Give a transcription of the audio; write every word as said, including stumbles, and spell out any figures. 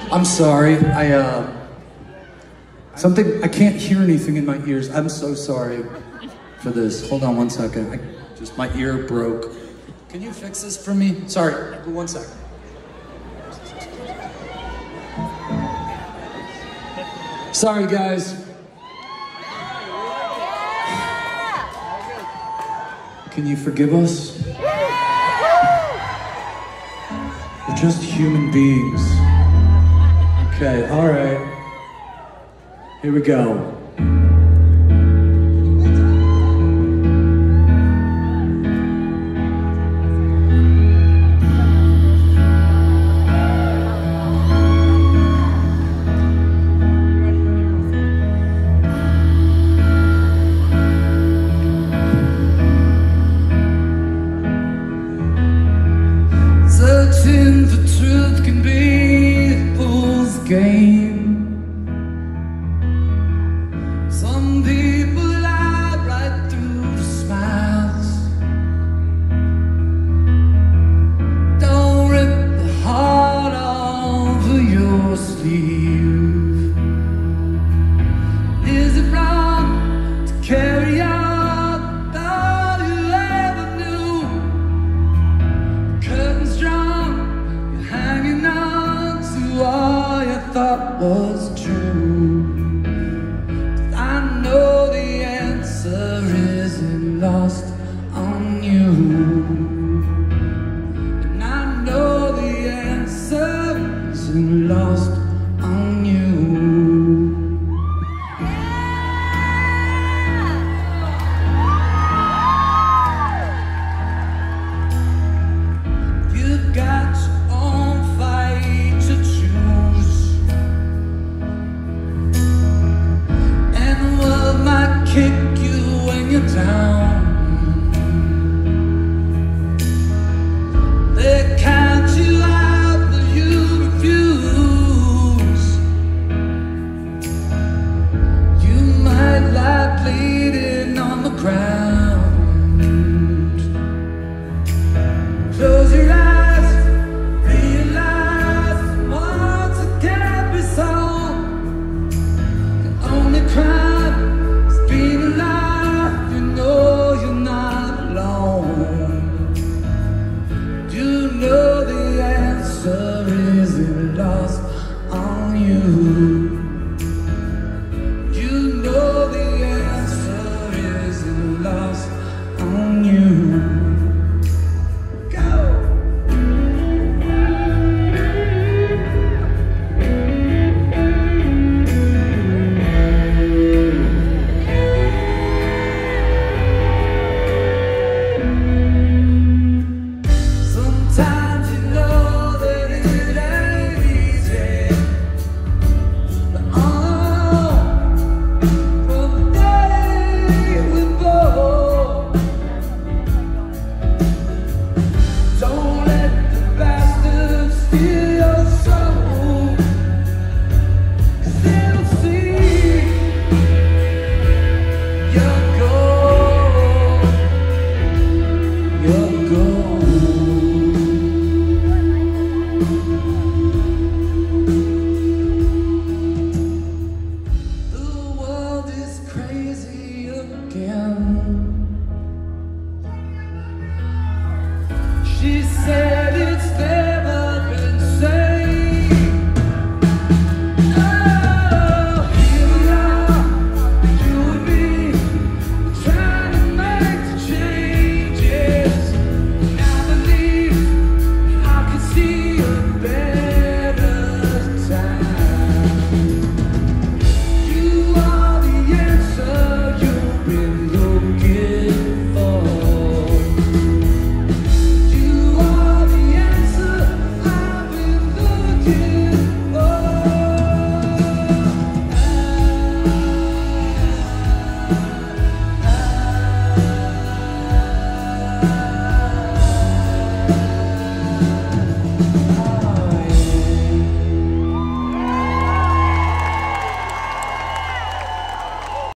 I'm sorry. I, uh... Something... I can't hear anything in my ears. I'm so sorry for this. Hold on one second. I, just my ear broke. Can you fix this for me? Sorry. One second. Sorry, guys. Can you forgive us? We're just human beings. Okay, all right. Here we go. Searching for truth can be a fool's game. Some people lie right through the smiles. Don't rip the heart off of your sleeve. Is it wrong to carry on all you ever knew? The curtain's drawn, you're hanging on to all you thought was true. I know the answer isn't lost on you, and I know the answer isn't lost on you. You've got your own fight to choose, and the world might kick you when you're down. They count you out, but you refuse. You might lie bleeding on the ground. Close your eyes, realize once it can't be solved. The only crime is being alive. You know you're not alone. You know the answer isn't lost on you.